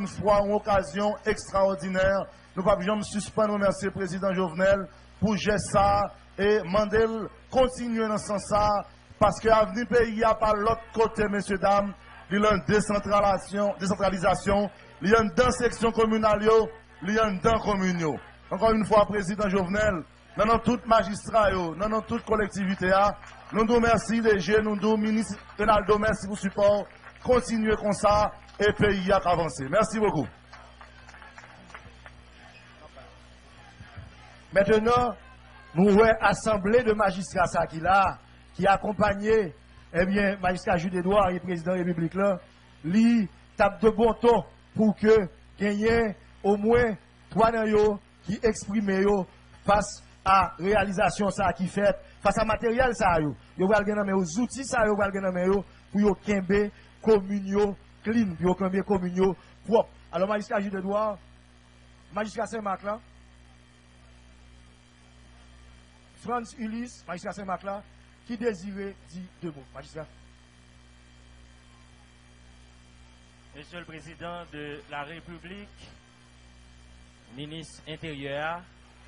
une fois une occasion extraordinaire. Nous ne pouvons jamais suspendre remercier le président Jovenel pour gérer ça et Mandel continuer dans ce sens parce que l'avenir du pays a par l'autre côté, messieurs, dames, il y a une décentralisation, il y a une section communale, il y a une commune. Encore une fois, président Jovenel, dans toute magistrat, dans toute collectivité, nous nous remercions DG, nous nous ministre Renaldo, merci pour le support. Continuez comme ça et le pays a avancé. Merci beaucoup. Maintenant, nous avons assemblée de magistrats qui a accompagné magistrat Jules Edouard et président de la République là, lui tape de bon ton pour que gagne au moins 3 nayo qui expriment face à la réalisation ça qui fait, face à matériel ça yo va gagner aux outils ça yo va gagner pour yo kembe communio clean, pour yo kembe communio propre. Alors magistrat Jules Edouard, magistrat Saint-Marc là, Franz Ulysse, magistrat Saint-Marc là, qui désirait dire 2 mots. Magistrat. Monsieur le Président de la République, ministre intérieur,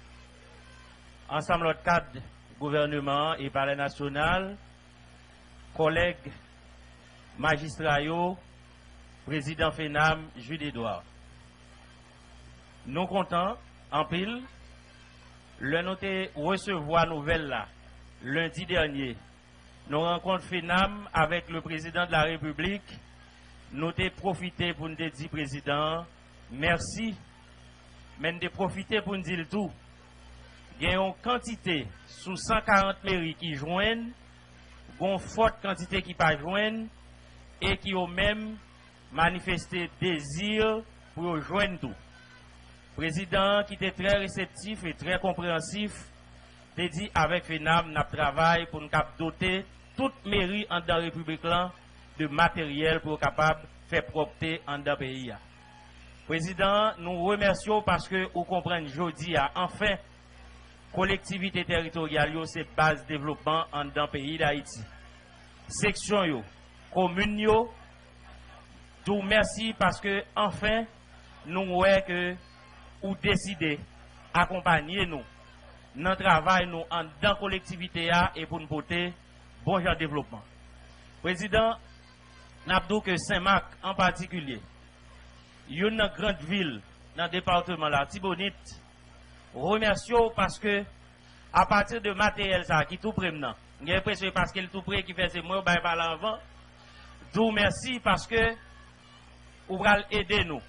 ensemble de cadre gouvernement et palais national, collègues magistrats, président FENAM, Jules Edouard. Nous comptons en pile. Le noté recevoir nouvelle là, lundi dernier, nous rencontrons FENAM avec le président de la République. Nous avons profité pour nous dire, président, merci, mais nous avons profité pour nous dire tout. Il y a une quantité sous 140 mairies qui joignent, une forte quantité qui ne pas joignent, et qui ont même manifesté désir pour joindre tout. Président qui était très réceptif et très compréhensif, a dit avec FENAM, nous travaillons pour nous doter toute mairie en la République de matériel pour capable faire propreté en dans le pays. Président, nous remercions parce que vous comprenez aujourd'hui, enfin, collectivité territoriale, c'est base de développement en dans le pays d'Haïti. Section, commune, tout merci parce que enfin, nous voyons que ou décider accompagner nous dans le travail nous en dans la collectivité et pour nous porter bon genre de développement. Président, nous que Saint-Marc en particulier, une grande ville dans le département là, Tibonite, remercions parce que à partir de matériel ça qui tout près maintenant, j'ai l'impression parce qu'il tout près qui fait c'est moi par l'avant. Tout merci parce que vous allez aider nous.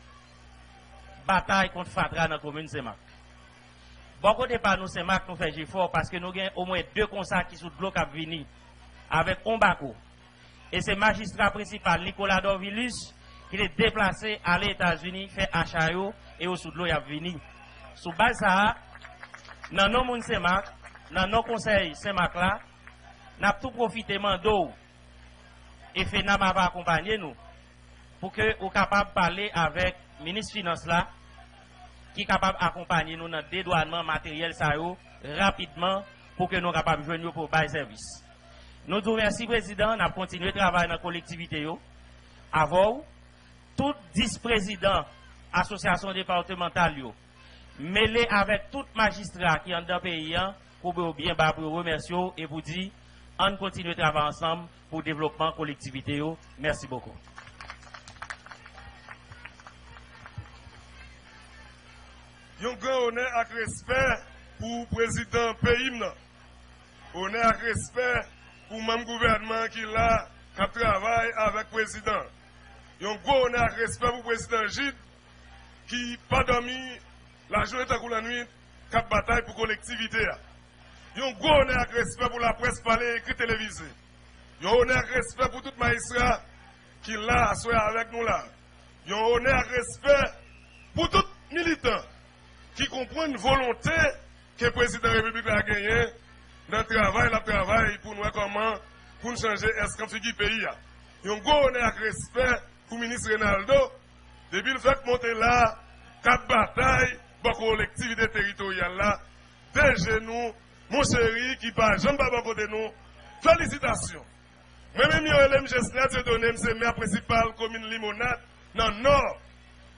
Bataille contre Fatra dans la commune Saint-Marc. Bon côté par nous Saint-Marc nous faisons effort parce que nous avons au moins 2 constats qui sont de l'eau qui venir avec Ombako. Et c'est magistrat principal Nicolas Dorvilus qui est déplacé à les États-Unis fait achat et au sous de l'eau il a venu. Sous base ça dans nos moun Saint-Marc, dans nos conseils Saint-Marc là, n'a tout profité mando et FENAM va accompagner nous pour que nous capable parler avec ministre finance là qui est capable d'accompagner nous dans le dédouanement matériel ça rapidement pour que nous capables de joindre pour bail service. Nous vous remercions président, nous continuer de travailler dans la collectivité avant tout vice-président association départementale mêlé avec tout magistrat qui est dans le pays pour bien pour remercier et pour dire on continue de travailler ensemble pour le développement de la collectivité. Merci beaucoup. Un grand honneur et respect pour le président du pays. Honneur et respect pour le même gouvernement qui là, qui travaille avec le président. Un gros honneur et respect pour le président Gide qui n'a pas dormi la journée et la nuit, qui a bataille pour la collectivité. Un gros honneur et respect pour la presse parlée écrite télévisée. Un honneur et respect pour tout magistrat qui là, avec nous là. Un honneur et respect pour tout militant qui comprend une volonté que le président de la République a gagnée dans le travail pour nous comment pour nous changer est-ce figure pays. Un gros honneur et respect pour le ministre Renaldo, depuis le fait de monter là, 4 batailles pour la collectivité territoriale là, déjà nous, mon chéri qui part, Jean-Baba côté nous, félicitations. Moi-même, je suis donné, c'est maire principal commune Limonade, dans le nord.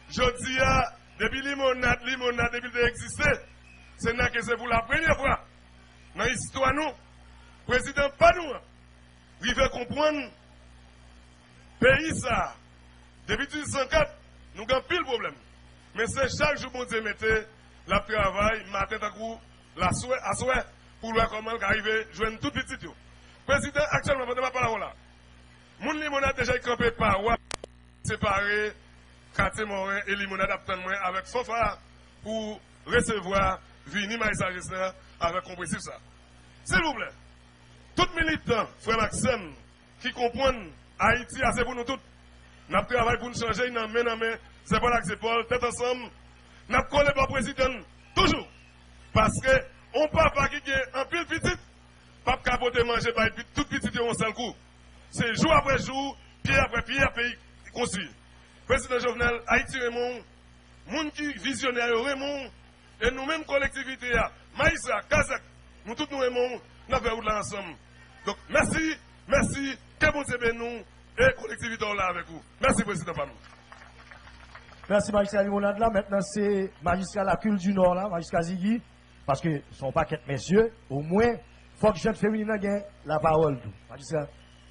Je dis, depuis limonade, depuis qu'il existe, c'est pour la première fois dans l'histoire, nous, président, pas nous, il veut comprendre, pays ça, depuis 1804, nous avons pile problème. Mais c'est chaque jour, bon Dieu, mettez la travail, matin, à souhait, pour voir comment arriver, joindre tout petit. Président, actuellement, je ne pas là. Mon limonade déjà campé par séparé, quartier Morin et limonade avec Sofa pour recevoir Vini Maïsa avec compressif ça. S'il vous plaît, tout militant, frère Maxime, qui comprennent Haïti, c'est pour nous tous. Nous travaillons pour nous changer, nous main, c'est pas là que c'est Paul, tête ensemble. Nous collé par le président, toujours. Parce que, on papa qui est en pile petit, pas capoter manger par tout petit en seul coup. C'est jour après jour, pied après pied, pays construit. Président Jovenel, Haïti Raymond, monde qui visionnaire Raymond, et nous-mêmes collectivités, Maïsa, Kazak, nous tous nous aimons, nous avons là ensemble. Donc, merci, que bon Dieu nous et collectivité là avec vous. Merci, Président Pamou. Merci, magistrat Limonade. Là, maintenant, c'est magistrat la Cule du Nord, là, magistrat Ziggy, parce que son paquet, messieurs, au moins, il faut que jeune féminine gagne la parole. Magistrat.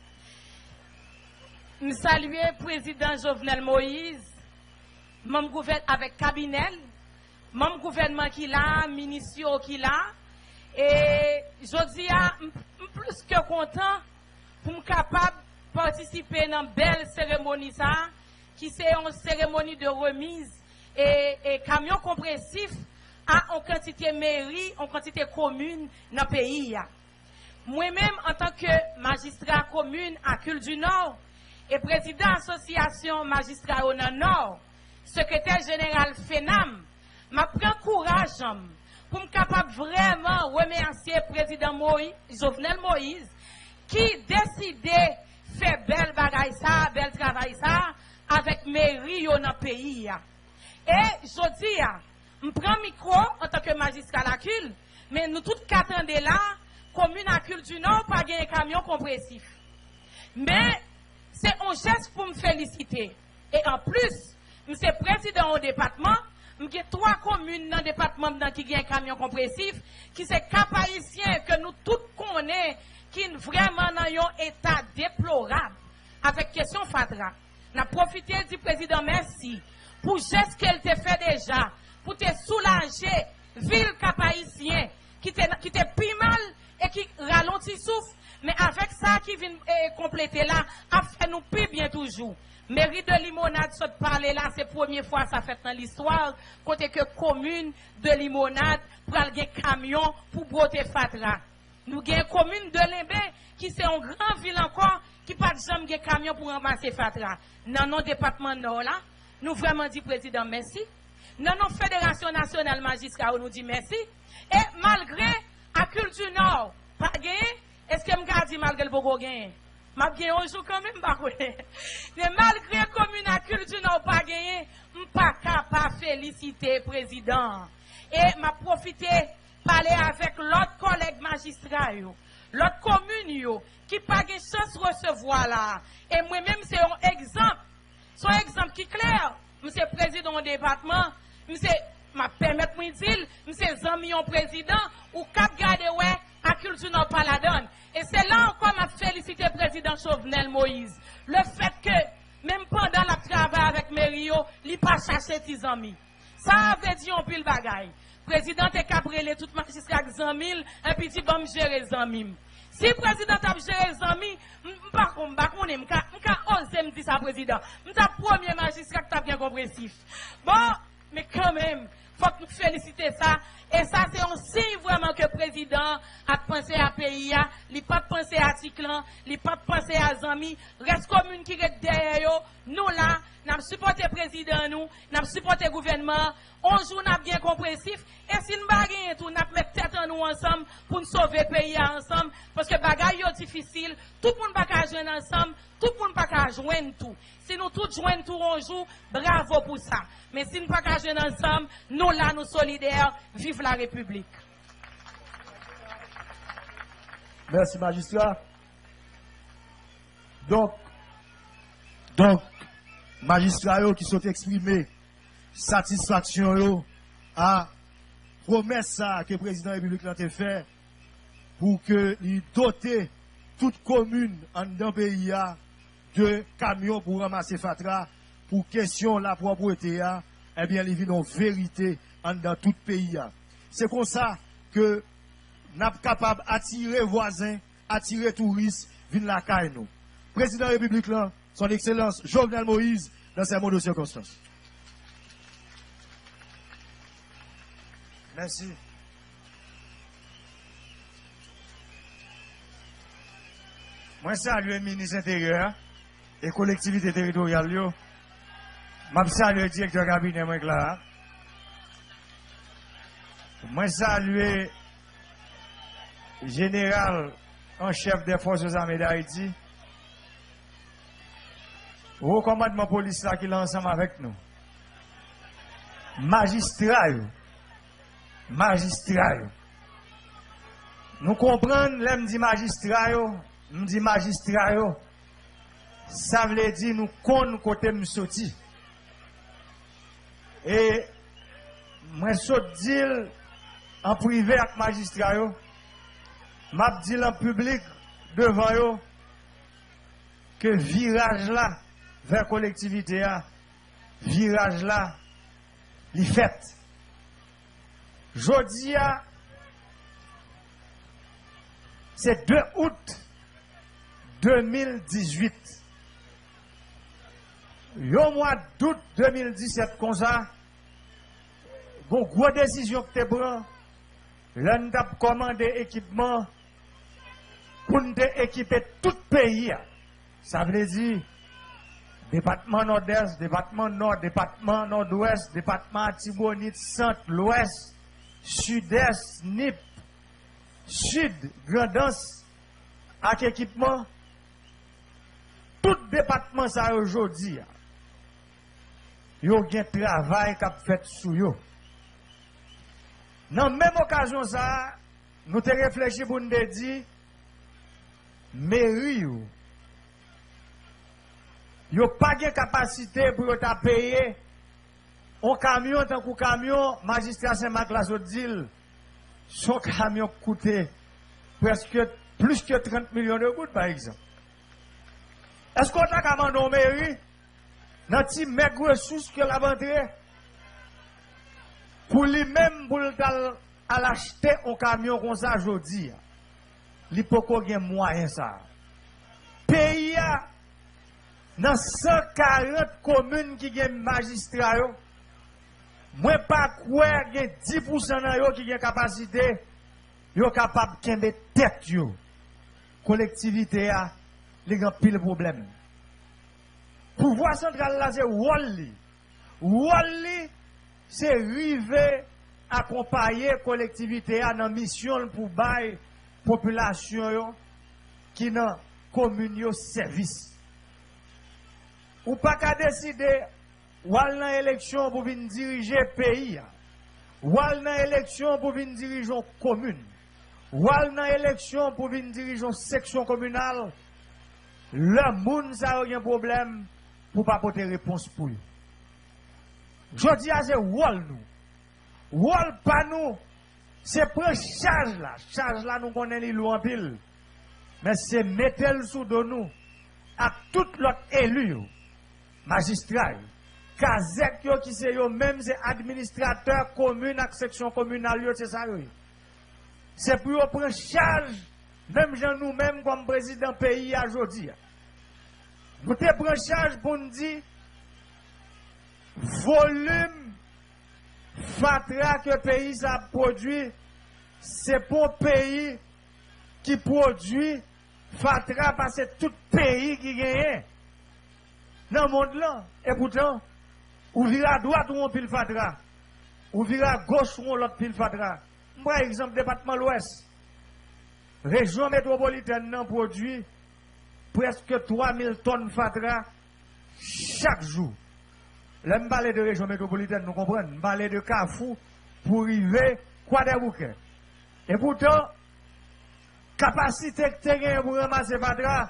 Je salue le président Jovenel Moïse, mon gouvernement avec cabinet, mon gouvernement qui l'a, ministre qui l'a, et je dis plus que content pour être capable de participer dans une belle cérémonie ça, qui c'est une cérémonie de remise et camion compressif à une quantité mairie, une quantité commune dans le pays. Moi-même, en tant que magistrat commune à Cule du Nord, et président association magistrat au Nord, secrétaire général FENAM, m'a pris courage pour me capable vraiment remercier le président Jovenel Moïse, qui décidait faire belle bagaille ça, bel travail ça, avec mairie dans le pays. Et je dis, je prends le micro en tant que magistrat à la Cule, mais nous tous quatre ans de là, commune à Cule du Nord, pas gagner camion compressif. Mais c'est un geste pour me féliciter. Et en plus, je suis président au département, j'ai 3 communes dans le département qui ont un camion compressif, qui sont cap-haïtiens que nous tous connaissons, qui sont vraiment dans un état déplorable. Avec question Fatra, nous avons profité du président merci pour le geste qu'elle t'a fait déjà, pour te soulager, ville cap-haïtien, qui était plus mal et qui ralentit souffle. Mais avec ça qui vient compléter là, a fait nous plus bien toujours. Mairie de Limonade, ça te parler là, c'est la première fois ça fait dans l'histoire, côté que commune de Limonade, pour aller camion pour broter Fatra. Nous avons commune de Limbé, qui c'est une grande ville encore, qui pas de jamais camion pour ramasser Fatra. Dans nos départements nord là, nous vraiment dit président merci. Dans nos fédérations nationales magistrat, nous dit merci. Et malgré à Cule du Nord, pas gagné, est-ce que je dis malgré le Bogo gagné? Je gagné un jour quand même, mais malgré commune à Cule du Nord pas gagné, je ne suis pas capable de féliciter le président. Et je profité parler avec l'autre collègue magistrat, l'autre commune, qui n'a pas de chance de recevoir là. Et moi-même, c'est un exemple. C'est un exemple qui est clair. Monsieur le président du département, monsieur, m'a permettre de dire, monsieur Zami, président, ou cap garder ouais, à Cule du Nord pas la donne. Et c'est là encore m'a félicité le président Jovenel Moïse. Le fait que, même pendant le travail avec Mério, il n'a pas cherché ses amis. Ça avait dit un pile bagaille. Président est cabrelé tout magistrat avec Zamil, un petit bon gérer Zamim. Si le président a géré Zami, je ne sais pas si je dire ça, président. Je suis le premier magistrat qui a bien compressif. Bon, mais quand même, il faut que nous félicitions ça. Et ça, c'est un signe vraiment que le président a pensé à pays, il n'a pas pensé à Ticlan, il n'a pas pensé à Zami. Reste commune qui est derrière nous là, nous avons supporté le président, nous avons supporté le gouvernement. On joue, nous avons bien compressif. Et si nous baguons tout, nous avons mis tête en nous ensemble pour nous sauver le pays ensemble. Parce que les bagages sont difficiles, tout le monde ne peut pas jouer ensemble, tout le monde ne peut pas jouer tout. Si nous tous jouons tout, on joue, bravo pour ça. Mais si nous ne pouvons pas jouer ensemble, nous là, nous solidaires, vive la République. Merci, magistrat. Donc, magistrats qui sont exprimés satisfaction à promesse que le président de la République a fait pour que il dote toute commune en dans pays de camions pour ramasser fatra pour question la propriété eh bien il vit en vérité en dans tout pays. C'est comme ça que nous sommes capables d'attirer voisins, attirer touristes, venir la caille nous. Président de la République là, son excellence Jovenel Moïse dans ces mots de circonstances. Merci. Moi, salue le ministre intérieur et collectivité territoriale. Je salue le directeur cabinet. Moi, salue le général en chef des forces armées d'Haïti. Au commandement police là qui est ensemble avec nous. Magistrat. Nous comprenons, l'aime dit magistrat, nous dit magistrat, ça veut dire nous connaissons côté nous sorti. Et moi je dis en privé avec magistrat, m'a dit en public devant eux que virage là vers collectivité, virage là, il fait. Jodi c'est 2 août 2018. Au mois d'août 2017, comme ça, une grosse décision que tu prends, l'on a commandé équipement pour nous équiper tout le pays. Ça veut dire département nord-est, département nord, département nord-ouest, département Tibonite, centre, l'ouest. Sud-Est, NIP, Sud, Grandance, avec équipement, tout département ça aujourd'hui, il y a un travail qui a fait sur eux. Dans la même occasion, ça, nous avons réfléchi pour nous dire, mairie, il n'y a pas de capacité pour payer. Un camion, tant qu'un camion, magistrat Saint-Marc la Zodil, son camion coûtait presque plus que 30 millions de gouttes, par exemple. Est-ce qu'on a commandé au mairie, dans petit maigre ressources que la vendrait, pour lui-même, pour l'acheter un camion comme ça aujourd'hui, il peut pas avoir moyen ça. Pays, dans 140 communes qui ont magistrats, moi, pas quoi, il y a 10% qui ont capacité, ils sont capables de mettre tête. Collectivité, ils ont pile problème. Pouvoir central là, c'est Wally. Wally, c'est arriver accompagner la collectivité dans la mission pour bailler la population qui dans la commune service. Ou pas qu'à décider. Ou al nan élection pour venir diriger le pays. Ou al nan élection pour venir diriger une commune. Ou al nan élection pour venir diriger une section communale. Le monde ça a un problème pour pas porter réponse pour eux. Je dis à c'est wall nous. Wall pas nous. C'est prendre charge là. Charge là nous connaissons l'île en pile. Mais c'est mettre le sous de nous à tout l'autre élu. Magistrat. Kazek yo qui c'est yo même c'est administrateur commune avec section communale yo c'est ça yo. C'est pour yo prendre charge même gens nous-mêmes comme président pays aujourd'hui. Nous te prendre charge pour nous dire volume fatra que pays ça produit c'est pour pays qui produit fatra parce que tout pays qui gagne dans le monde là et pourtant ou vire à droite ou on pile fatra. Ou vire à gauche ou on l'autre pile fatra. Par exemple, département l'Ouest. Région métropolitaine nan produit presque 3000 tonnes fatra chaque jour. Là, je parle de région métropolitaine, nous comprenons. Je parle de Carrefour pour arriver quoi des bouquets. Et pourtant, capacité que tu as pour ramasser fatra,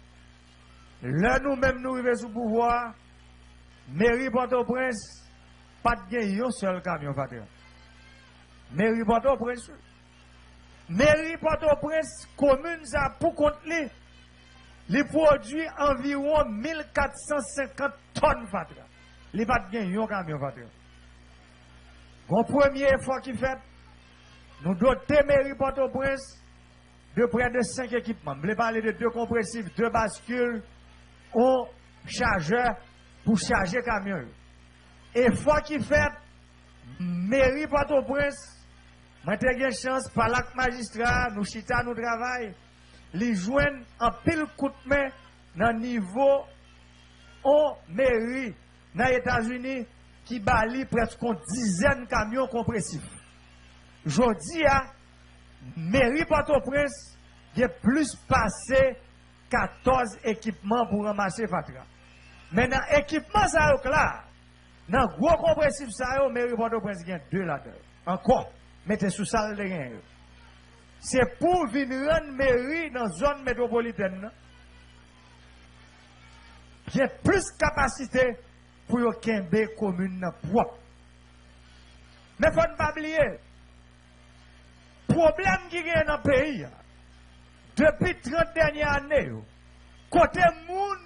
là nous-mêmes nous arrivons sous pouvoir. Mairie Port-au-Prince, pas de gagner un seul camion Fatra. Mairie Port-au-Prince. Mairie Port-au-Prince, commune ça pour compte les produits environ 1450 tonnes Fatra. Les pas de gagner un camion Fatra. Mon premier effort qui fait, nous doter mairie Port-au-Prince de près de 5 équipements. Je vais parler de 2 compressifs, 2 bascules, un chargeur pour charger camion. Effort qui fait, mairie Port-au-Prince, moi j'ai une chance par l'acte magistrat, nous chita nous travail, les joindre en pile coup de main dans le niveau en mairie dans les États-Unis qui bali presque une dizaine de camions compressifs. Jodi a mairie Port-au-Prince, il y a plus passé 14 équipements pour ramasser Fatra. Mais dans l'équipement, ça est là. Dans le gros compressif, ça est, mairie Port-au-Prince, il y a 2 là-dedans. Encore, mettez sous salle de rien. C'est pour venir rendre mairie dans la zone métropolitaine. Il y a plus de capacité pour qu'il y ait commune propre. Mais il ne faut pas oublier. Le problème qui est dans le pays, depuis 30 dernières années, côté moun,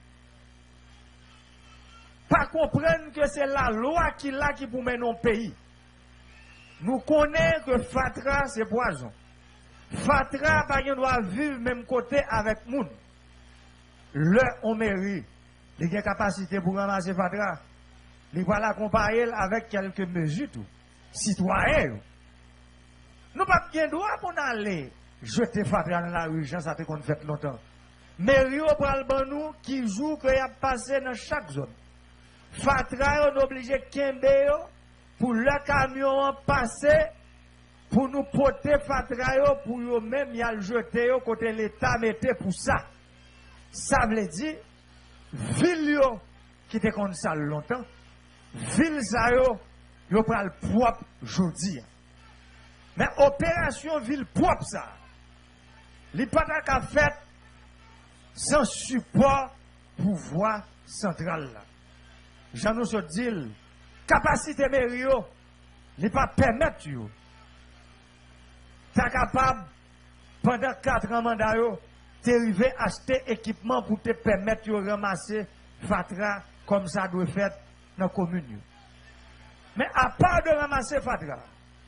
pas comprendre que c'est la loi qui l'a qui pour mener un pays. Nous connaissons que Fatra, c'est poison. Fatra, pas doit vivre même côté avec moun. Le, on mérite. Il a capacité pour ramasser Fatra. Il va l'accompagner avec quelques mesures, tout. Citoyens. Nous pas bien droit pour aller jeter Fatra dans la rue, ça qu'on fait longtemps. Mais Rio pral ban nous qui joue qu'il y a passé dans chaque zone. Fatra on obligé kembe pour le camion passer pour nous porter Fatra pour eux même y a le jeter côté l'état mettait pour ça. Ça veut dire ville qui était comme ça longtemps. Ville ça yo pral propre jodi. Mais opération ville propre ça. Li pas qu'à fait sans support pouvoir central là. J'en nous dit capacité mério, li pas permettre yo. T'es capable pendant 4 ans mandat yo, t'arriver acheter équipement pour te permettre de ramasser Fatra comme ça doit faire dans la commune. Mais à part de ramasser Fatra,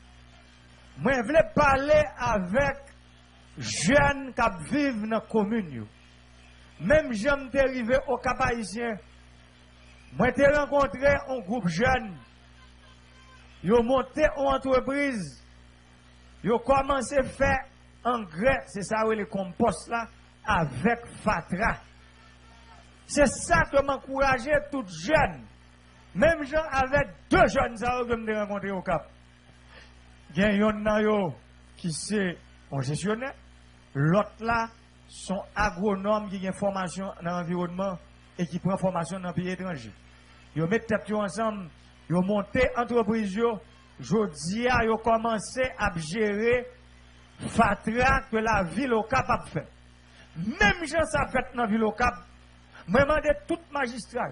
moi je voulais parler avec jeunes qui vivent dans la commune. Même j'aime arrivé au Cap Haïtien, moi j'ai rencontré un groupe jeune. Ils ont monté une entreprise, ils ont commencé à faire engrais, c'est ça où les compost là, avec Fatra. C'est ça que m'encourageait tout jeune. Même gens avec 2 jeunes ça que me rencontré au Cap. Il y a un qui c'est un gestionnaire, l'autre là sont agronomes qui ont formation dans l'environnement et qui prend formation dans le pays étranger. Ils mettent tête ensemble, ils ont monté entreprise, jodi ils ont commencé à gérer Fatra que la ville au Cap a fait. Même gens ça fait dans la ville au Cap, moi demandé tout magistrat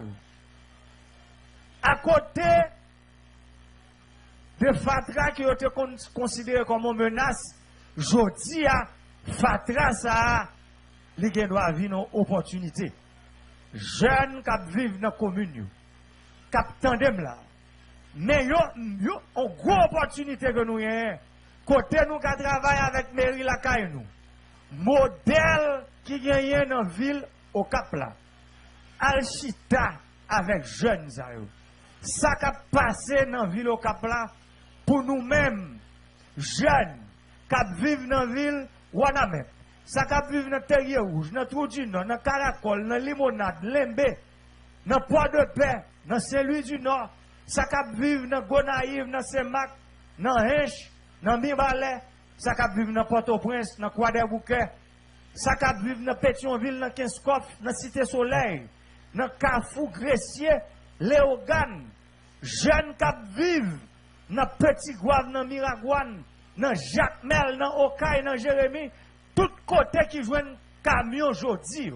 à côté de Fatra qui a été considéré comme une menace, jodi à Fatra ça les gens doivent vivre une opportunité. Jeunes qui vivent dans la commune, qui tandem là. Mais yo une grosse opportunité que nous avons. Côté nous qui travaillons avec mairie la caille nous. Modèle qui gagne dans la ville au Cap là. Alchita avec jeunes ça qui a passé dans la ville au Cap là pour nous-mêmes jeunes qui vivent dans la ville Wanamé. Ça qui vivent dans Terrier Rouge, dans Trou-du-Nord, dans Caracol, dans Limonade, Lembe, dans Port-de-Paix, dans Saint-Louis du Nord, ça qui vivent dans Gonaïve, dans Saint-Marc, dans Hinch, dans Mibalais, ça qui vivent dans Port-au-Prince, dans Croix-des-Bouquets, ça qui vivent dans Pétionville, dans Kinskoff, dans Cité-Soleil, dans Carrefour, Gressier, Léogane, jeunes qui vivent dans Petit-Gouave, dans Miragouane, dans Jacmel, dans Okaï, dans Jérémy, tout côté qui joue un camion aujourd'hui.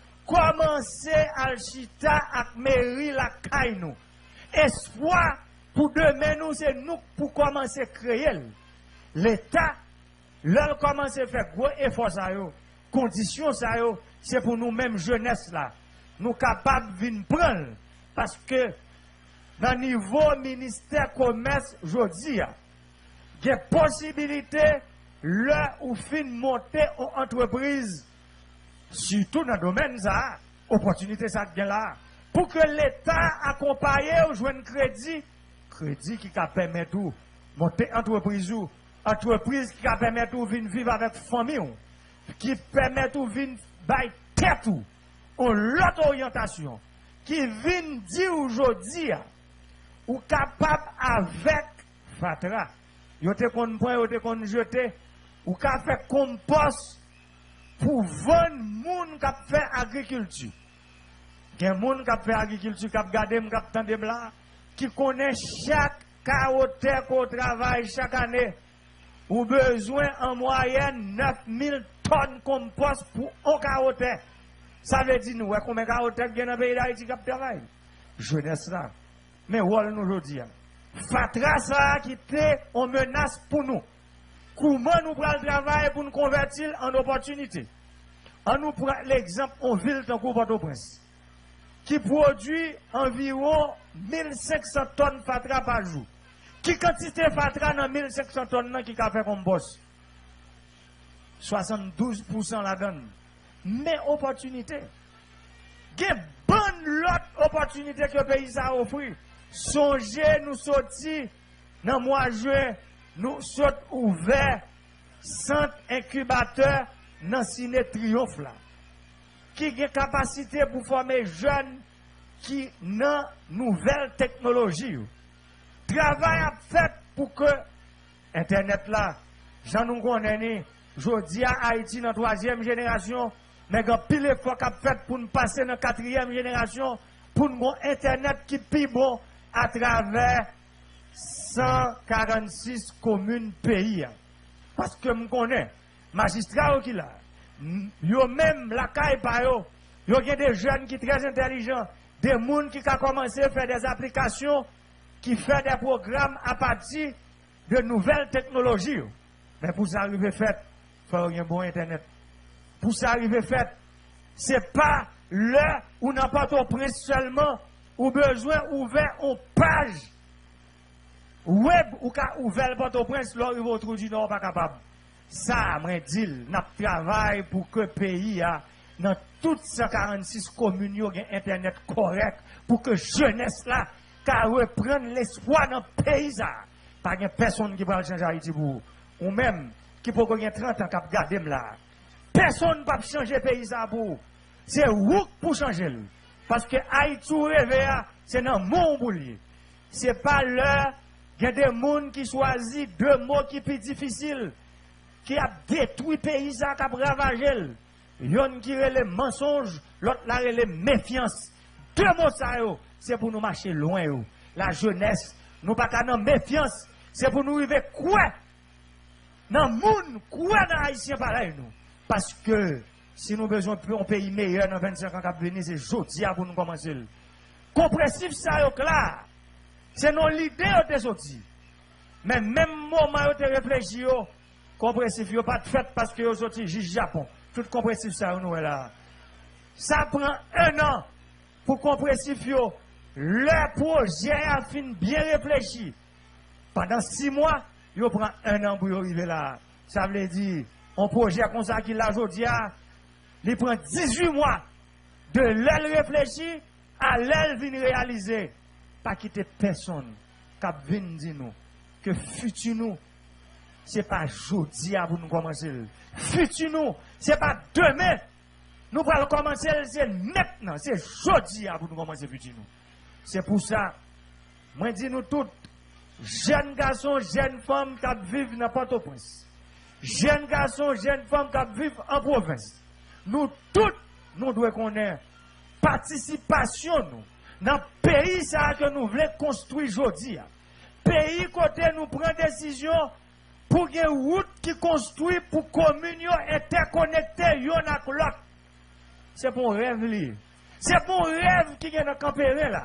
Commencez à chita avec mairie la caille nous. Espoir Pour demain, nous, c'est nous pour commencer à créer. L'État, leur commencer à faire gros effort, conditions, c'est pour nous-mêmes, jeunesse là. Nous capables de venir prendre. Parce que, dans le niveau ministère commerce, je dis, il y a possibilité, là où fin monter en entreprise, surtout dans le domaine, ça, opportunité, ça vient là. Pour que l'État accompagne ou joue crédit qui permet tout monter entreprise ou entreprise qui permet tout vivre avec famille qui permet tout vivre by tête ou l'autre orientation qui vient dire aujourd'hui ou capable avec Fatra yo te kon point yo te kon jeter ou ka fait compost pour vendre moun qui fait agriculture. Il y a des gens qui fait agriculture, qui gardé, qui tendé là, qui connaît chaque carotte qu'on travaille chaque année. Ou besoin en moyenne 9000 tonnes compost pour un carotte. Ça veut dire nous, combien de carottes il y a dans le pays d'Haïti qui travaille? Jeunesse là. Mais voilà nous aujourd'hui. Fatra ça qui était en menace pour nous. Comment nous prenons le travail pour nous convertir en opportunité? On nous prend l'exemple en ville de Port-au-Prince, qui produit environ 1500 tonnes Fatra par jour. Qui quantité Fatra dans 1500 tonnes qui a fait comme boss? 72% la donne. Mais opportunité. Il y a bonne l'autre opportunité que le pays a offert. Songez, nous sortis dans le mois de juin, nous sommes ouverts centre incubateur dans le Ciné Triomphe là. Qui a capacité pour former jeunes qui ont nouvelles technologies. Travail à fait pour que Internet là, j'en nous connais, je dis à Haïti dans la 3e génération, mais quand pile de fois qu'a fait pour nous passer dans la 4e génération, pour nous Internet qui est bon à travers 146 communes pays. Parce que je connais, magistrats qui là, yo même la caille par yo, yo y a des jeunes qui sont très intelligents, des gens qui ont commencé à faire des applications, qui font des programmes à partir de nouvelles technologies. Mais pour ça arriver fait, il faut un bon Internet. Pour ça arriver fait, ce n'est pas là où n'a pas ton prince seulement, ou besoin ouvert une page web ou qu'a ouvert Port-au-Prince, là, il va autour du Nord pas capable. Ça, moi, dit, nous travaillons pour que le pays, dans toutes 146 communes, ait un Internet correct, pour que jeunesse là, qu'à reprendre l'espoir dans le pays. Pas de personne qui va changer Haïti pour vous. Ou même, qui peut gagner 30 ans qui garder là. Personne ne peut changer le pays pour vous. C'est vous pour changer. Parce que Haïti rêve, c'est dans mon boulier. Ce n'est pas l'heure, il y a des gens qui choisissent 2 mots qui sont plus difficiles, qui a détruit le pays, qui a ravagé. Il y en a qui ont les mensonges, l'autre là les méfiance. 2 mots, c'est pour nous marcher loin. La jeunesse, nous pas qu'à méfiance, c'est pour nous arriver quoi? Dans le monde, quoi dans Haïtien pareil nous? Parce que si nous avons besoin d'un pays meilleur dans 25 ans qui venir, c'est aujourd'hui pour nous commencer. Compressif, ça est clair. C'est non l'idée de sorti. Mais même moment où tu réfléchis, compressif, il n'y a pas de fait parce que vous sorti du Japon. Tout compressif, ça nous est là. Ça prend 1 an pour compressif, le projet a fini bien réfléchi. Pendant 6 mois, il prend 1 an pour arriver là. Ça veut dire, un projet comme ça qu'il a aujourd'hui, il prend 18 mois de l'aile réfléchir à l'aile venir réaliser. Pas quitter personne qui vient dire nous que futur nous, ce n'est pas aujourd'hui pour nous commencer. Futur nous, ce n'est pas demain. Nous allons commencer, c'est maintenant, c'est aujourd'hui pour nous commencer futur nous. C'est pour ça, moi dis nous tous, jeunes garçons, jeunes femmes qui vivent dans Port-au-Prince, jeunes garçons, jeunes femmes qui vivent en province, nous tous, nous devons connaître participation nous, dans le pays ça que nous voulons construire aujourd'hui. Pays côté nous prenons décision pour qu'il y ait une route qui construit pour communion interconnectée yon avec l'autre. C'est pour rêve li. C'est pour rêve qui est dans le campérin là.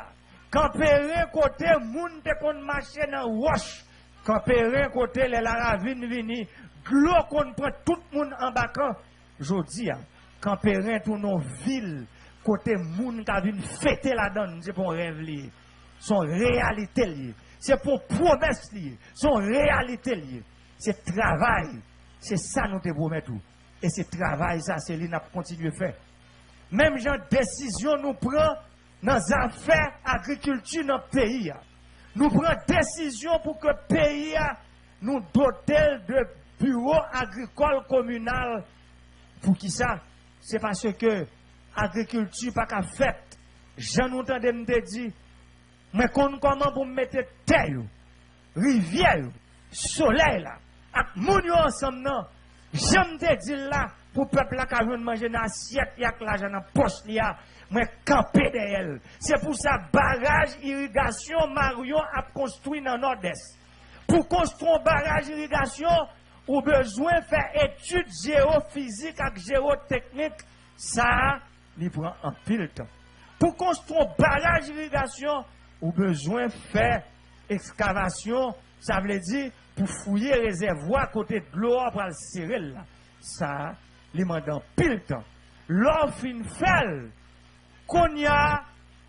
Campérin côté moun te kon marcher dans roche. Campérin côté les la ravine vini. Glo kon prend tout moun en bacan. Jodi a. Campérin tout non ville côté moun ka vinn fêter la donne, c'est pour rêve li. Son réalité li. C'est pour promesse li. Son réalité li. C'est travail. C'est ça nous te promet tout. Et c'est travail ça c'est li n'a continuer faire. Même genre décision nous prend dans les affaires agriculture dans le pays. Nous prenons décision pour que le pays nous dote de bureaux agricoles communaux. Pour qui ça? C'est parce que l'agriculture n'est pas faite. J'en entends me dire, mais comment pour mettre terre, rivière, soleil là, avec moun yo ensemble non. J'aime te dire là, pour le peuple qui a manger dans l'assiette, il y a l'argent dans la poche, moi camper derrière. C'est pour ça barrage irrigation Marion a construit dans Nord-Est. Pour construire un barrage irrigation, ou besoin de faire études géophysiques et géotechniques, ça, il prend un pile de temps. Pour construire un barrage irrigation, ou besoin de faire excavation, ça veut dire pour fouiller réservoir côté de l'eau pour le serrer là. Ça, il demande un pile de temps. L'offre une fait, qu'on y a,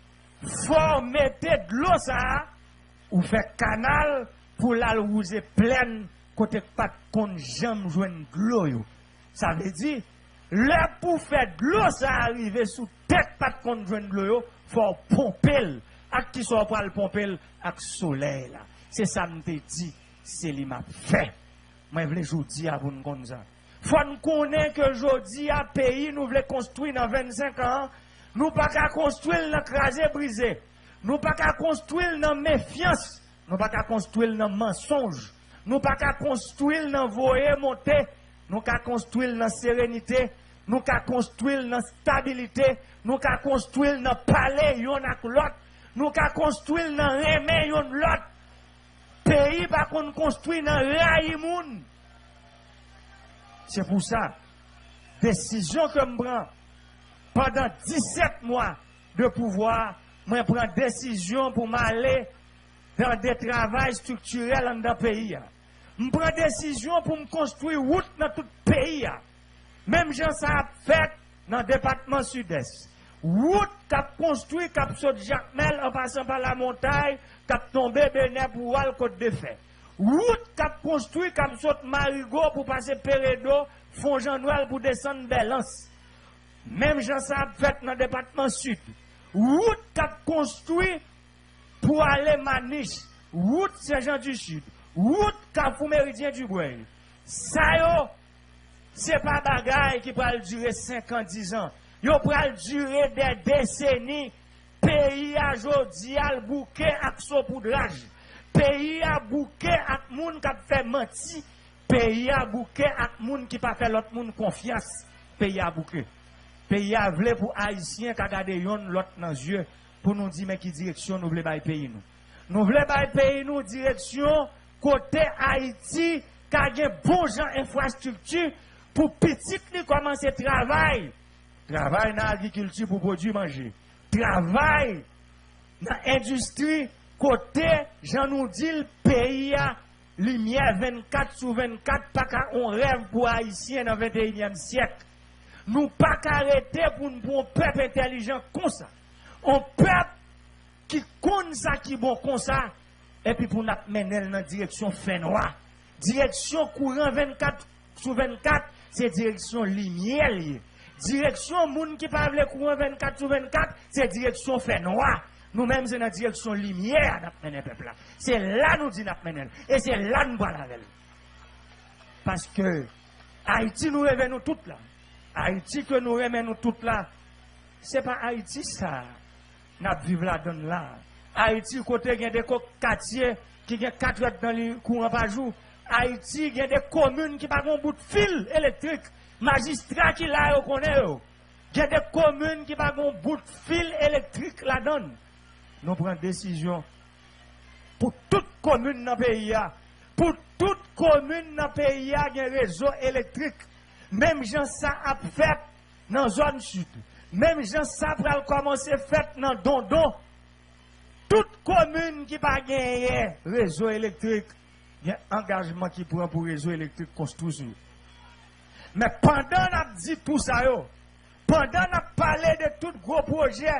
faut mettre de l'eau ça, ou faire canal pour la rouser pleine côté pas qu'on jamais joindre de l'eau. Ça veut dire, là pour faire de l'eau ça arriver sous tête pas qu'on joindre de l'eau, faut pomper. À qui soit pour le pomper avec le soleil là. C'est ça me dit, c'est lui m'a fait. Moi je voulais jodi à vous comme ça. Faut nous connaître que jodi à pays nous voulons construire dans 25 ans. Nous pas qu'à construire dans crasé brisé. Nous pas qu'à construire dans méfiance. Nous pas qu'à construire dans mensonge. Nous pas qu'à construire dans voyer monter. Nous qu'à construire dans sérénité. Nous qu'à construire dans stabilité. Nous qu'à construire dans palais yon ak l'autre. Nous qu'à construire dans remè yon l'autre. Pays pas qu'on construit dans raïmoun. C'est pour ça. Décision que je prends pendant 17 mois de pouvoir, je prends décision pour m'aller dans des travaux structurels dans le pays. Je prends décision pour me construire route dans tout le pays. Même gens ça a fait dans le département sud-est. Route qui a construit, qui a sauté Jacmel en passant par la montagne, qui a tombé Benet pour le côte de fait. Route qui a construit, qui a sauté Marigot pour passer Péredo, Fond-Jean-Noël pour descendre Belance. Même gens ça a fait dans le département sud. Route qui a construit pour aller Maniche. Route Saint-Jean-du-Sud. Route Carrefour Méridien du Bois. Ça yo, c'est pas bagaille qui va durer 5 ans, 10 ans. Yo pral durer des décennies. Pays a jodi al bouquet ak saupoudrage. Pays a bouquet ak moun qui fait menti. Pays a bouquet ak moun qui pas fait l'autre moun confiance. Pays a bouquet. Pays a vle pour haïtien qui garder yon l'autre dans yeux pour nous dire mais qui direction nous voulons bailler pays nous. Nous voulons bailler pays nous direction côté Haïti qui a un bon genre infrastructure pour petit ni commencer travail. Travail dans l'agriculture pour produire manger. Travail dans l'industrie, côté, j'en nous dis, le pays a lumière 24 sur 24, pas qu'on rêve pour Haïtiens dans le 21e siècle. Nous pas qu'arrêter pour un peuple intelligent comme ça. Un peuple qui connaît ça qui est bon comme ça, et puis pour nous mener dans la direction fin noir. Direction courant 24 sur 24, c'est direction lumière. Direction moun qui parle le courant 24 sur 24, c'est direction fait noir. Nous-mêmes, c'est la direction lumière n'a mené peuple là. C'est là nous dit n'a mené. Et c'est là nous parlons avec. Parce que Haïti nous rêvons nous toutes là. Haïti que nous rêvons nous toutes là. C'est pas Haïti ça. N'a vivre là donne là. Haïti côté il y a des quartiers qui ont 4 heures dans le courant par jour. Haïti il y a des communes qui pas un bout de fil électrique. Magistrat qui là, on connaît. Il y a des communes qui n'ont pas un bout de fil électrique là-dedans. Nous prenons décision pour toute commune dans le pays. Pour toute commune dans le pays, il y a un réseau électrique. Même gens ça a fait dans la zone sud. Même gens ça va commencer à faire dans Dondon. toute commune qui pas gagné réseau électrique, il y a un engagement qui prend pour réseau électrique construit. Mais pendant qu'on dit tout ça, pendant qu'on parlé de tout gros projet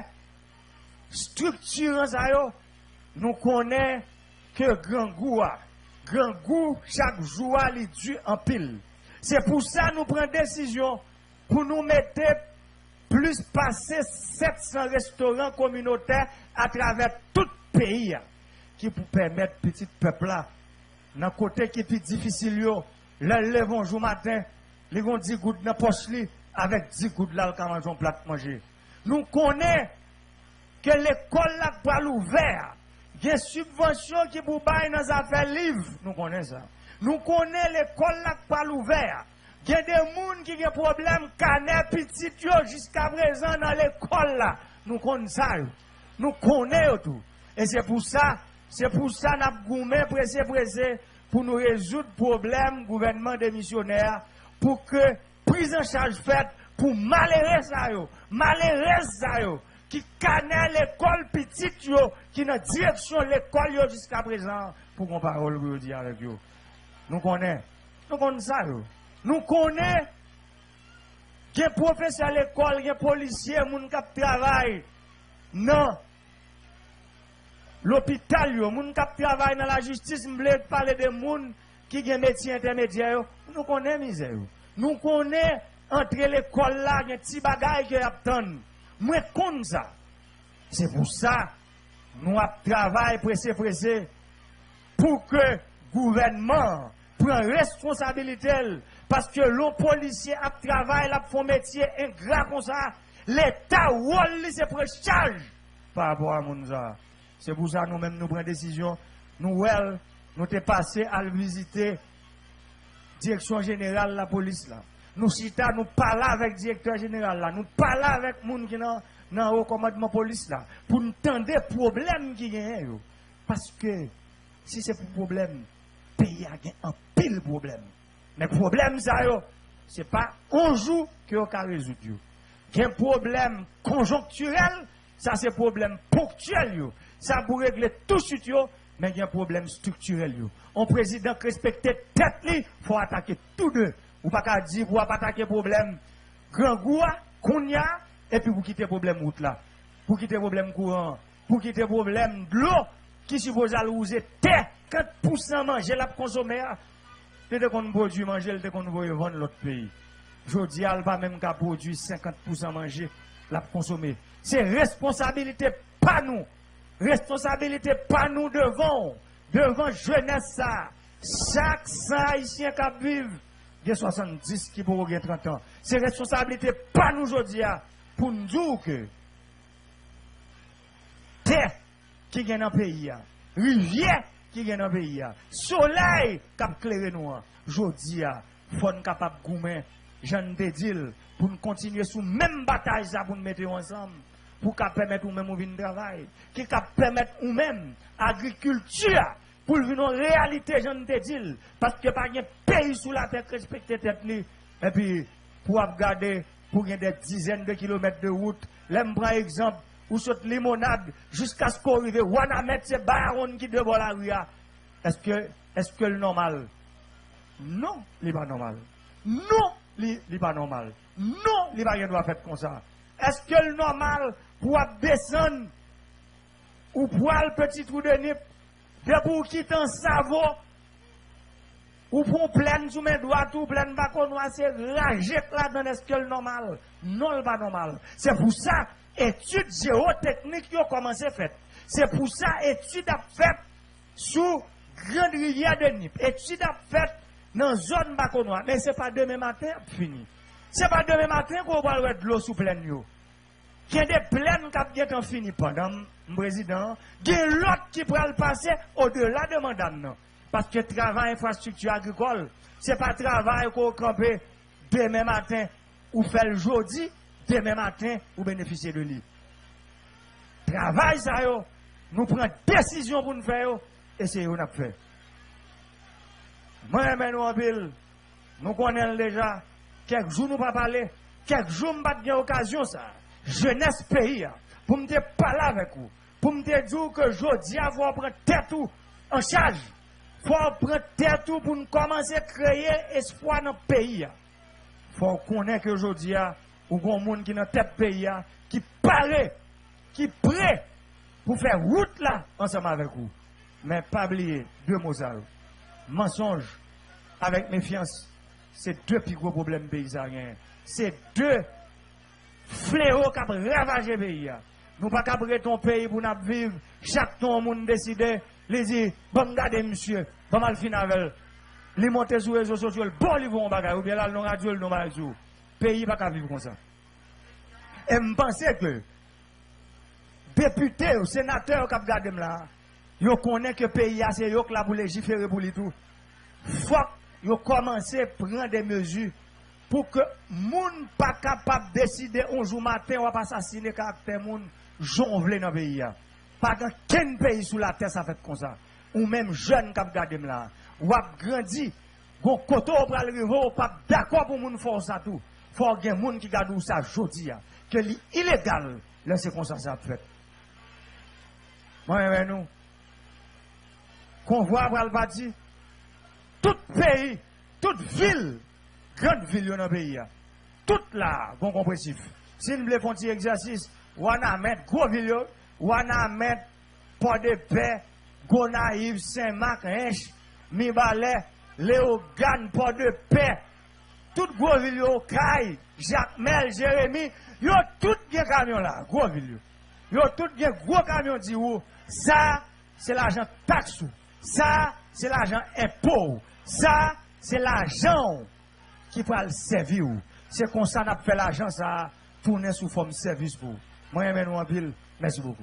structurant ça, nous connaissons que grand goût, chaque jour, il dure en pile. C'est pour ça que nous prenons décision pour nous mettre plus passer 700 restaurants communautaires à travers tout le pays qui pour permettre petit peuple là, dans le côté qui est plus difficile, le levons jour matin, les vont 10 gouttes dans la poche avec 10 gouttes là, quand on plat manger. Nous connaissons que l'école là pas l'ouvert. Il y a des subventions qui pour bailler dans les affaires livres. Nous connaissons ça. Nous connaissons l'école là pas l'ouvert. Il y a des gens qui ont des problèmes canet petit jusqu'à présent dans l'école là. Nous connaissons ça. Nous connaissons tout. Et c'est pour ça nous avons gourmé pressé pour nous résoudre le problème gouvernement démissionnaire pour que prise en charge faite pour malheureux ça qui connaît l'école petite qui dans direction l'école jusqu'à présent pour qu'on parole dire avec eux. Nous connaissons ça. Nous connaissons qu'il y a professeur à l'école, qu'il y a policier, moun qui travaille dans l'hôpital, moun qui travaille dans la justice, m'blé parler de moun qui ont métier intermédiaire. Nous connaissons misère. Nous connaissons entre l'école là, il y a des petits bagages qui attendent. Moi, comme ça. C'est pour ça nous travaillons pressé pour que le gouvernement prenne responsabilité. Parce que l'on policier a travaillé, a fait métier ingrat comme ça. L'État, c'est pour charge par rapport à Mounza. C'est pour ça que nous-mêmes nous prenons décision. Nous sommes passés à visiter la direction générale de la police. Là. Nous parlons avec le directeur général. Là. Nous parlons avec les gens qui sont dans le commandement de la police. Là, pour nous entendre les problèmes qui sont. Parce que si c'est pour problème, le pays a un pile problème. Mais le problème, ce n'est pas un jour que vous avez résoudre. Il y a un problème conjoncturel, ça c'est un problème ponctuel. Ça pour régler tout de suite, mais il y a un problème structurel. Un président qui respecte tête, il faut attaquer tous deux. Ou pas qu'à dire, vous pas attaquer le problème grand goût, Kounia, et puis vous quittez le problème route là. Pour quitter le problème courant, pour quitter le problème de l'eau, qui suppose à l'user terre, 4% manger, la consommer. Dès qu'on produit manger, dès qu'on veut vendre l'autre pays. Je dis, elle va même qu'à produire 50% manger, la consommer. C'est responsabilité pas nous. Responsabilité pas nous devant jeunesse ça. Chaque 100 haïtien qui vivent, il y a 70 qui pourront avoir 30 ans. C'est responsabilité pas nous aujourd'hui pour nous dire que terre qui gagne dans le pays, rivière qui gagne dans le pays, soleil qui a éclairé nous. Aujourd'hui, il faut être capable de goumer, j'en te dis, pour nous continuer sur la même bataille pour nous mettre ensemble, pour permettre nous-mêmes de venir travailler, qui permettre nous-mêmes l'agriculture, pour venir en réalité, j'en te dis, parce que pas un pays sous la terre qui respecte tête, et puis pour regarder, pour gagner des dizaines de kilomètres de route, l'un prend exemple, ou cette limonade, jusqu'à ce qu'on arrive, on a mettre ces barons qui devant la rue. Est-ce que le normal? Non, il n'est pas normal. Non, il n'est pas normal. Non, il n'est pas rien doit faire comme ça. Est-ce que le normal pour descendre ou pour le petit trou de nip, de pour quitter un savon, ou pour plein sous mes doigts, ou plein bacon noir, c'est ragé là-dedans, est-ce que le normal? Non, il n'est pas normal. C'est pour ça, études géotechniques qui ont commencé à faire. C'est pour ça, études à faire sous grande rivière de Nip. Études à faire dans la zone bacon noir. Mais ce n'est pas demain matin, fini. Ce n'est pas demain matin qu'on va avoir de l'eau sous pleine. Il y a des plaines qui ont fini pendant le président. Il y a l'autre qui pourra le passer au-delà de madame. Parce que travail infrastructure agricole, ce n'est pas travail qu'on campe demain matin ou fait le jeudi, demain matin ou bénéficier de lui. Travail ça, nous prenons décision pour nous faire et c'est ce qu'on a fait. Moi, nous en ville, nous connaissons déjà, quelques jours nous pas parler, quelques jours nous pas de occasion ça. Jeunesse pays, pour me parler avec vous, pour me dire que jodi a faut prendre tête en charge. Faut prendre tête pour nous commencer à créer espoir dans le pays. Faut connaître que jodi a ou gon monde qui dans tête pays qui paraît qui prêt pour faire route là ensemble avec vous. Mais pas oublier deux mots ça. Mensonge avec méfiance, c'est deux plus gros problèmes paysans. C'est deux fléaux qui ont ravagé le pays. Nous ne pouvons pas prêter ton pays pour nous vivre. Chaque temps, monde décide, les dit, bon, regardez, monsieur, bon, mal fin avec. Les monter sur les réseaux sociaux, bon, ils vont en ou bien là, non, radio, non, radio. Le pays ne peut pas vivre comme ça. Et je pense que, députés ou sénateurs qui ont regardé là, ils connaissent que le pays, c'est eux qui ont légiféré pour les tout. Faut qu'ils commencent à prendre des mesures pour que les gens ne pas capable de décider un jour matin ou pas assassiner caractère moun jonvle dans le pays. Pas dans quel pays sous la terre ça fait comme ça. Ou même jeune qui regardé là, ou a grandi, gon koto ou pral rive ou pas d'accord pour moun faire ça tout. Faut gen moun qui garde ça jodi que li illégal laisser comme ça fait. Moi nous convoi pral bâti tout pays, toute ville, grande ville dans le pays, toute là, bon compressif. Si nous voulons faire un petit exercice, on a mettre gros ville, on a mettre Port de Paix, Gonaïve, Saint-Marc, Hinch, Mibalais, Léogane, Port de Paix, toute gros ville, Caille, Jacques Mel, Jérémy, yo tout bien camion là, gros ville. Yo tout bien gros camion dit ou, ça c'est l'argent taxe, ça c'est l'argent impôt, ça c'est l'argent qui va le servir. C'est comme ça qu'on a fait l'argent, ça tourner sous forme de service pour. Moi, je vous en pile. Merci beaucoup.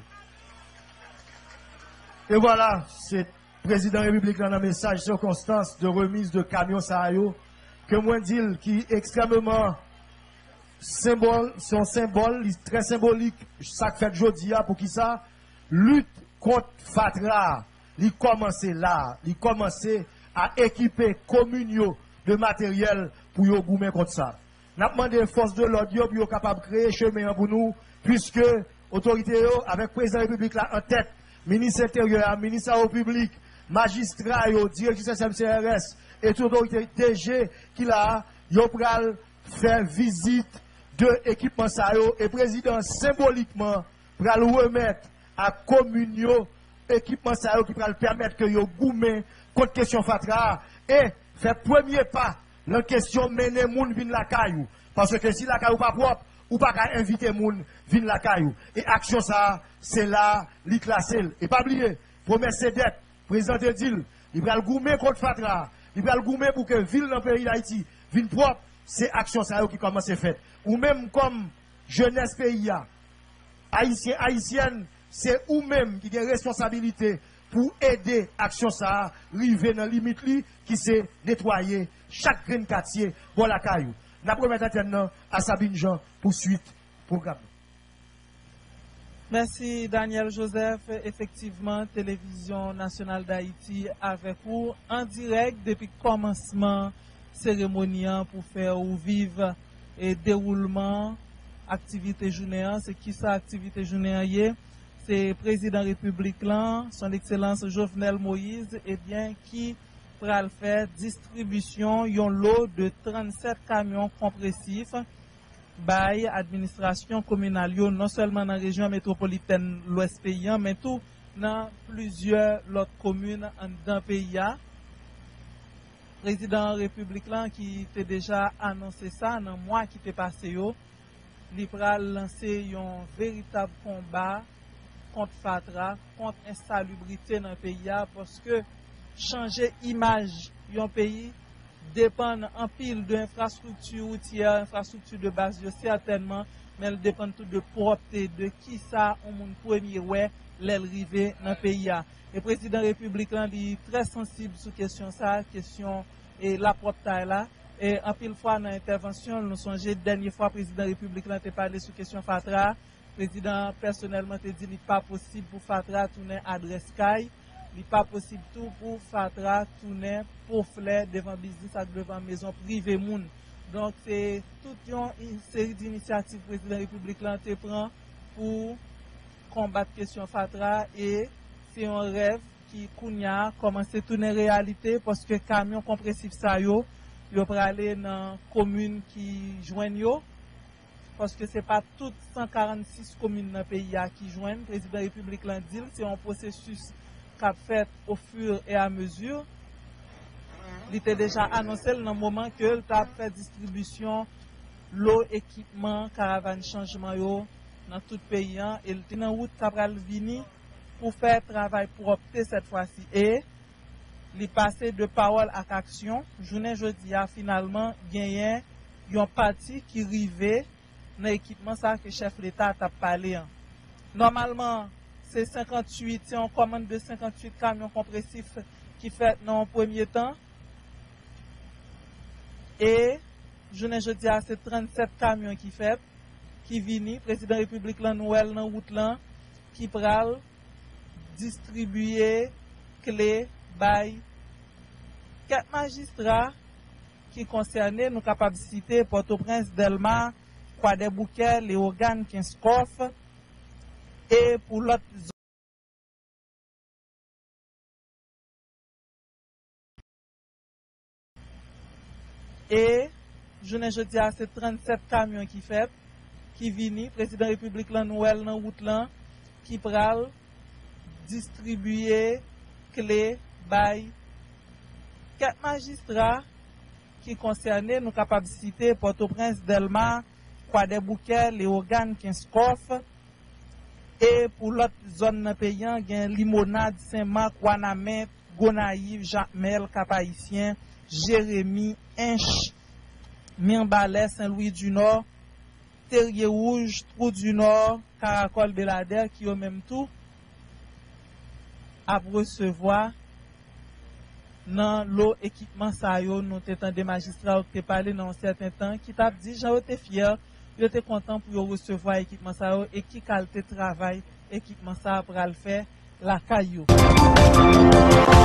Et voilà, c'est le président de la République dans un message circonstance de remise de camions Sahayo, que moi dis qui est extrêmement symbole, c'est un symbole très symbolique, ça fait aujourd'hui pour qui ça lutte contre Fatra. Il commence là, il commence à équiper communio de matériel pour y goumer contre ça. Nous avons demandé aux forces de l'ordre pour être capable de créer chemin pour nous, puisque l'autorité avec le président de la République là en tête, ministre intérieur, ministre de la République, magistrat, directeur SMCRS et toute l'autorité DG qui là, ils ont faire visite de l'équipement et le président symboliquement pour remettre à communio équipement qui va permettre que yo goumé contre question Fatra et faire premier pas la question mener moun vin la caillou parce que si la caillou pas propre ou pas qu'à inviter moun vin la caillou et action ça c'est là li classé et pas oublier promesse dette président de dit il va goumé contre Fatra il va goumé pour que ville dans le pays d'Haïti vin propre c'est action ça qui commence à faire ou même comme jeunesse pays haïtien haïtienne c'est vous-même qui avez responsabilité pour aider l'action ça arriver dans la limite qui c'est nettoyer chaque grain quartier pour la caillou. Nous promettons maintenant à Sabine Jean pour suite programme. Merci Daniel Joseph. Effectivement, Télévision nationale d'Haïti avec vous en direct depuis le commencement cérémonial pour faire ou vivre et déroulement activité journée. C'est qui ça activité journée? C'est président République là, son excellence Jovenel Moïse, et bien qui pourra le faire distribution yon lot de 37 camions compressifs by administration communale non seulement dans la région métropolitaine l'Ouest paysan mais tout dans plusieurs autres communes dans le pays. Président République là qui était déjà annoncé ça dans le mois qui était passé il pourra lancer un véritable combat contre Fatra, contre l'insalubrité dans le pays, parce que changer l'image d'un pays dépend en pile de l'infrastructure routière, infrastructure de base, certainement, mais elle dépend tout de propreté, de qui ça, on monde premier, ouais, l'arrivée dans le pays. Et le président de la République est très sensible sur la question ça, question et la propreté là. Et en pile fois dans l'intervention, nous songeons, dernière fois, le président de la République a parlé sur la question Fatra. Le président personnellement te dit qu'il n'est pas possible pour Fatra tourner adresse CAI, il n'est pas possible tout pour Fatra tourner pour flair devant business devant maison privée moun. Donc c'est toute une série d'initiatives que le président de la République te prend pour combattre question Fatra et c'est un rêve qui kounya commence à tourner réalité parce que camion compressif ça yo pour aller dans commune qui joignent yo parce que c'est pas toutes 146 communes dans le pays qui joignent. Le président de la République l'a dit, c'est un processus qu'a fait au fur et à mesure. Il était déjà annoncé dans le moment que le a fait distribution l'eau, équipement, caravane changement yo dans tout le pays et le tenant route Cabral Vini pour faire travail pour opter cette fois-ci et il passé de parole à action. Journée jeudi a finalement gagné un parti qui rivait dans l'équipement ça que le chef de l'État a parlé. Normalement, c'est 58, c'est en commande de 58 camions compressifs qui fait dans le premier temps. Et journée jeudi a c'est 37 camions qui fait, qui viennent, président de la République la Noël dans route là, qui pral distribuer clé, bail, 4 magistrats qui concernent nos capacités Port-au-Prince, Delma, Croix des Bouquets, Léogane, Kinskoff et pour l'autre zone. Et journée jeudi à c'est 37 camions qui fait, qui viennent, président de la République la Noël dans route là, qui pral distribuer clé, bail, 4 magistrats qui concernent nos capacités Port-au-Prince, Delma, Croix des Bouquets, Léogane, Kinskoff et pour l'autre zone paysan, il y a Limonade, Saint-Marc, Ouanamé, Gonaïve, Jacmel, Cap-Haïtien, Jérémy, Inch, Mienbalais, Saint-Louis du Nord, Terrier Rouge, Trou du Nord, Caracol, Belader, qui au même tout à recevoir dans l'eau équipement ça yo nous t'étant des magistrats qui parlé dans un certain temps qui t'a dit j'en étais fier, j'étais content pour recevoir équipement ça yo et qui qualité travail équipement ça pour le faire la caillou.